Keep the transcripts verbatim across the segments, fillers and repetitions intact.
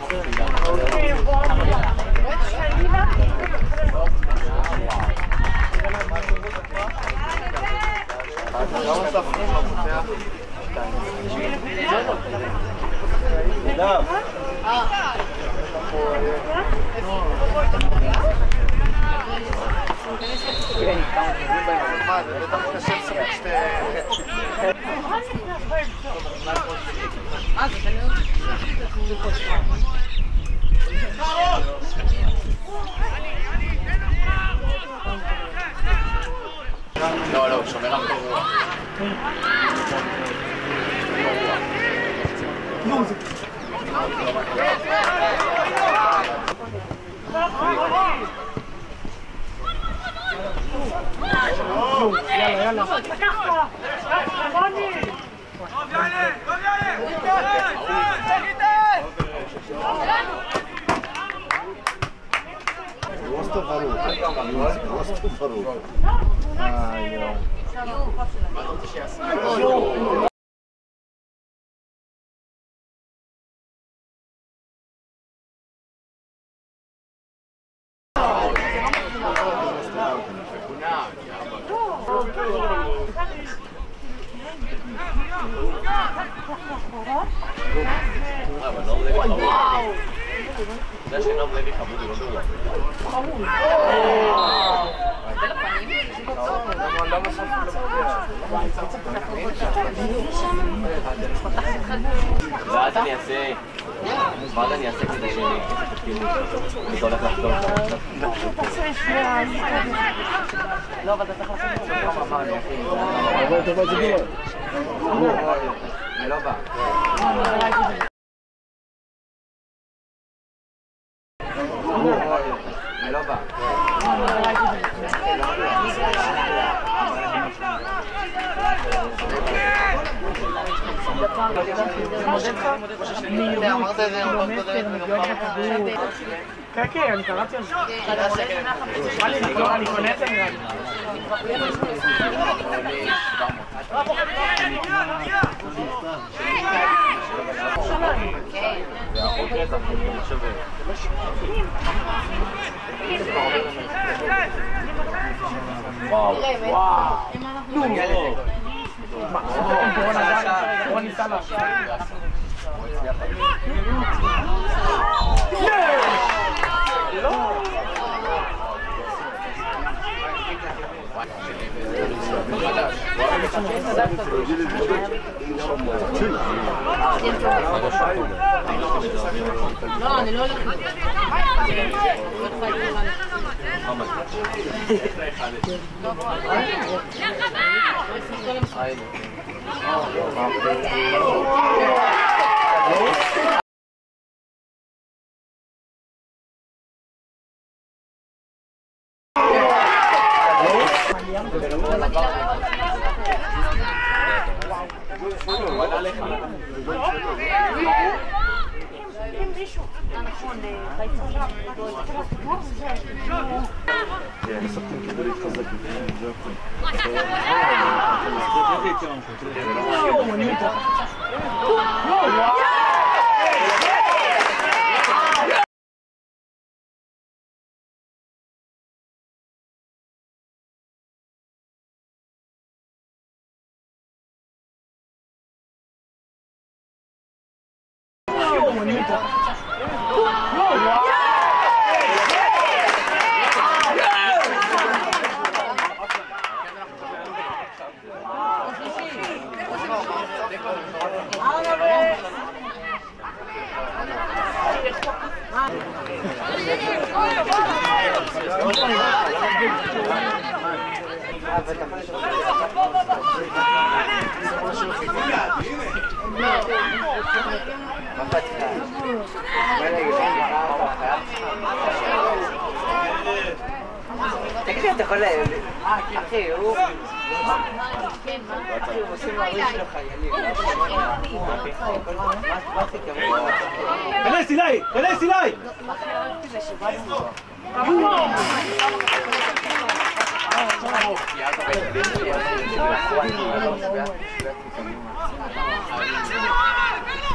לא, לא, הוא שומר על קורא. יאללה, יאללה. Просто воруют. Просто воруют. Ай-яй. אבל נור לוי חמוד. זה שנור לוי חמוד הוא לא גרוע. חמוד. למה סוף ואז אני אעשה... ואז אני אעשה כדי שזה הולך לחתום. לא, אבל אתה צריך לעשות את זה. אבל אתה בא זה גרוע. אני לא בא. אני לא בא. אמרת את זה עוד קודמת וגם פעם. כן, כן, אני קראתי על זה. אני קונה את זה נראה לי. וואו, וואו. נו, בוא ניסה לה. לא! לא, אני לא הולכת. תקשיב, אתה יכול... אחי, הוא... אחי, הוא עושים להריש לו חיילים. כנס אליי! כנס אליי!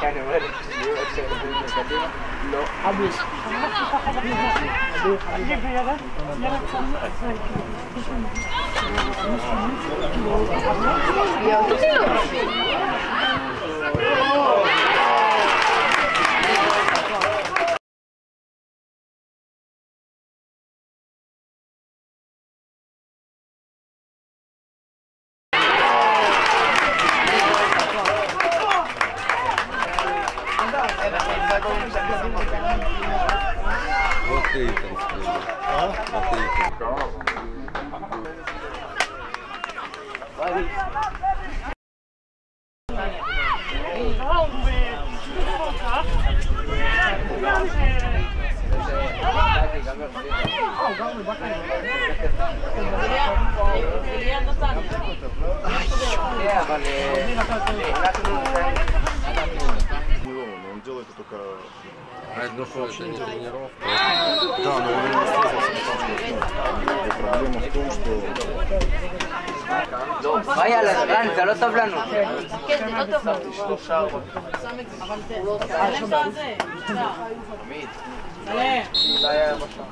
אני אומר, שיהיו איך שהם קדימה? לא. אבי. אבי, יאללה. Он делает это только... А это что, это не тренировка? Да, но он не встретился, проблема в том, что... יאללה, רן, זה לא טוב לנו. כן, זה לא טוב לנו. אבל תעלם את הזה. עמית. תעלם. אולי היה משהו.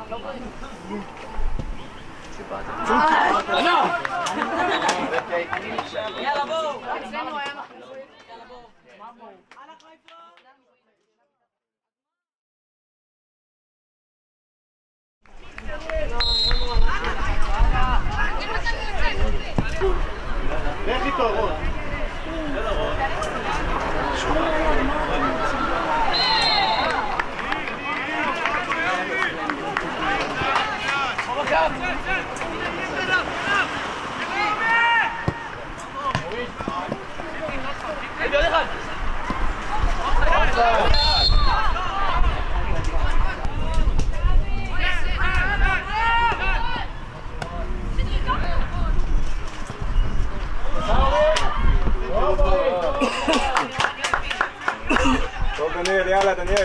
יאללה בואו. אצלנו היה מחליף. יאללה בואו. מה בואו? הלאה חיפה. לך איתו, רון. טוב, דניאל, יאללה, דניאל.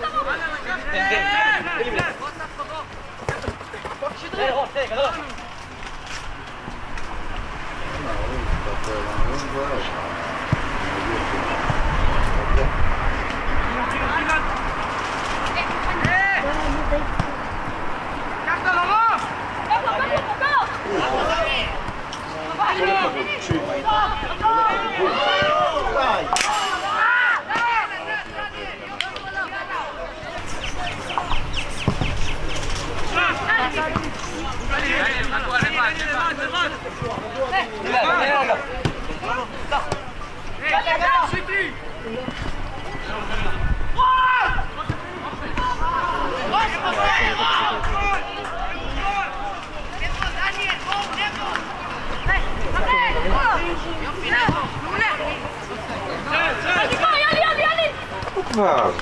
כבר.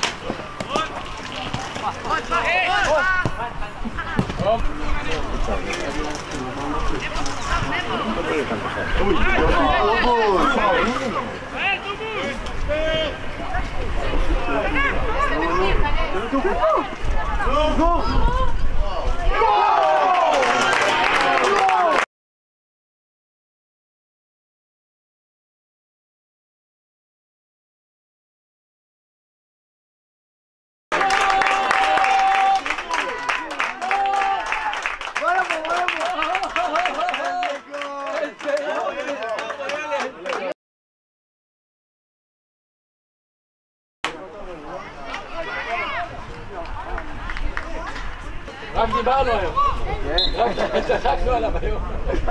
רק דיברנו היום. רק צחקנו עליו היום.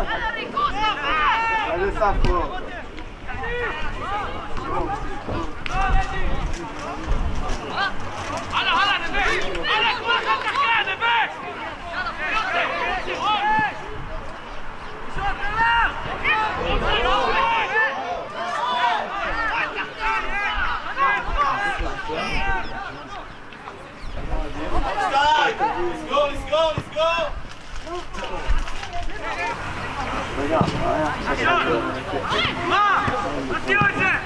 איזה ספרו. הלאה, הלאה, נווה! הלאה, כל אחד תחיה, נווה! לסגור, לסגור, לסגור! מה? תציעו את זה!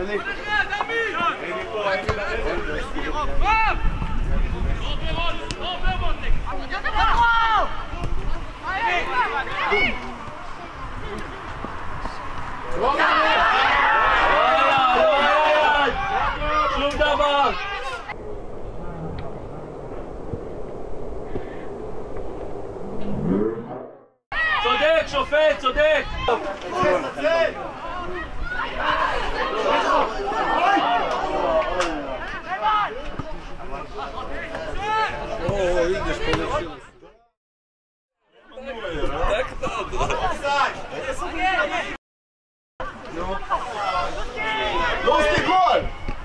שום דבר! צודק, שופט, צודק! Русский гол!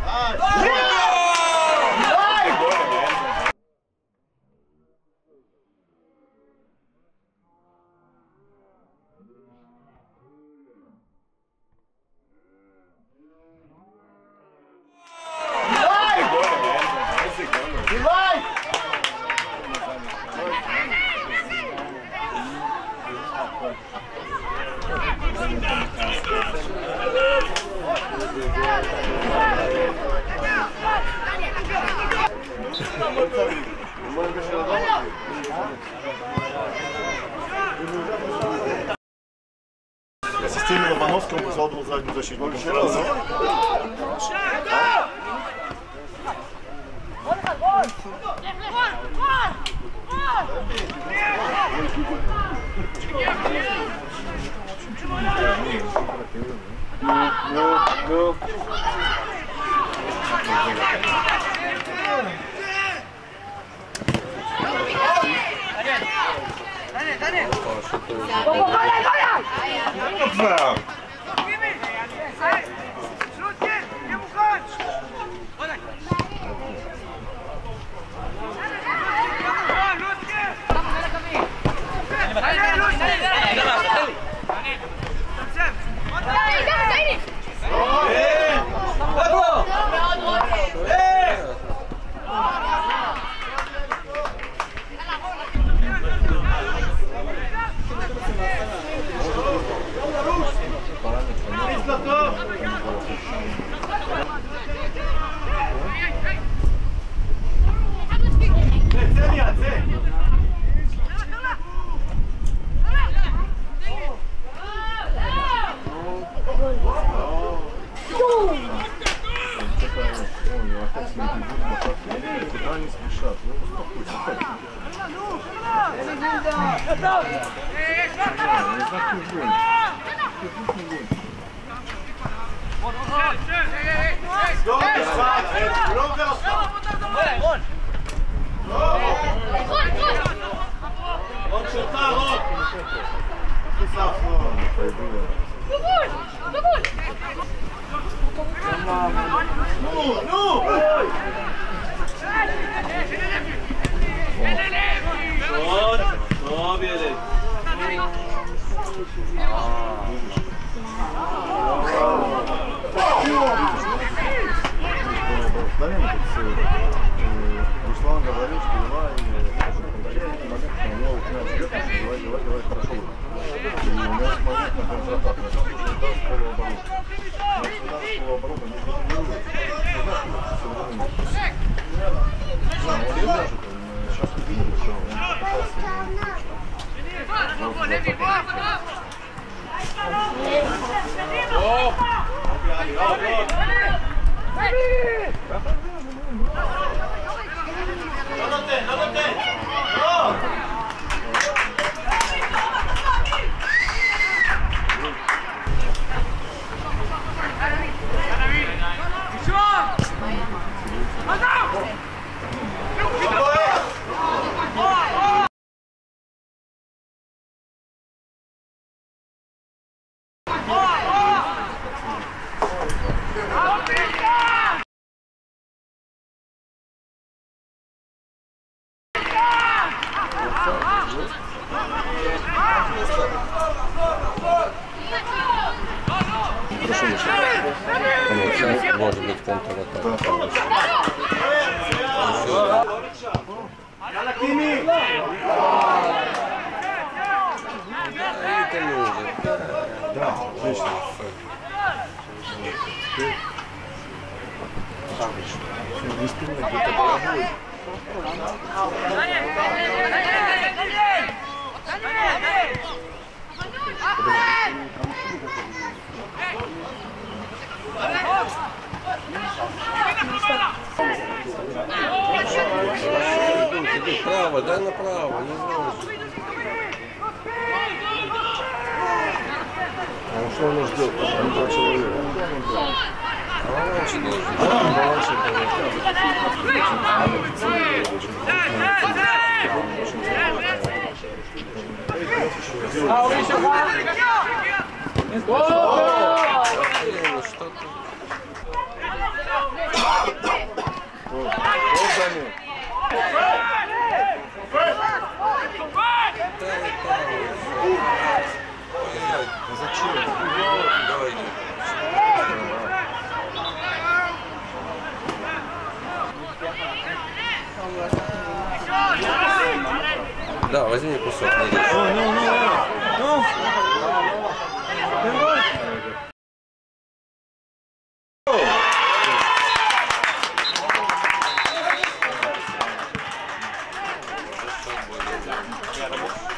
В системе Лобановского он позвал был заднюю защиту. טוב ילד. Руслан говорил, что Ива и момент, что у него начинает бьет, давай, давай, давай, хорошо. И у меня смотрит на контратак, на что ты даст полуоборота. Но всегда полуоборота не контролирует. Все время. Он держит, он сейчас видит, что он לא נותן, לא נותן! לא! Может быть, контратака. Да, отлично. Единственное, где-то головой. Право, дай направо, не знаю. А что он ждет? Там два человека. А раньше должен. Да, возьми кусок. Ну, ну, ну, ну. Yeah,